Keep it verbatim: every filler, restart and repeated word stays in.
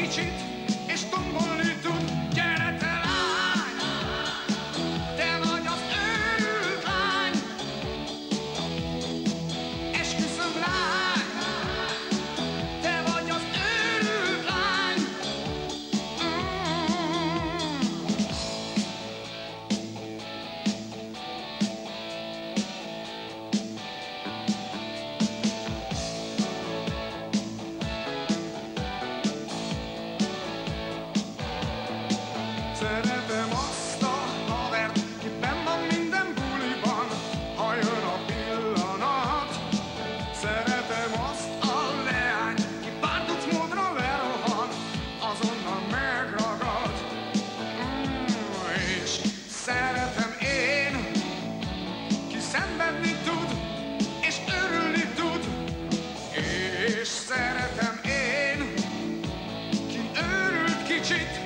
kicsit, és tombolni tud. Gyere te lány, te vagy az őrült lány. Esküszöm lány, te vagy az őrült lány. Szeretem azt a havert, ki benn van minden buliban, ha jön a pillanat. Szeretem azt a leányt, ki párduc módra lerohan, azonnal megragad. Mm, és szeretem én, ki szenvedni tud, és örülni tud. És szeretem én, ki őrült kicsit,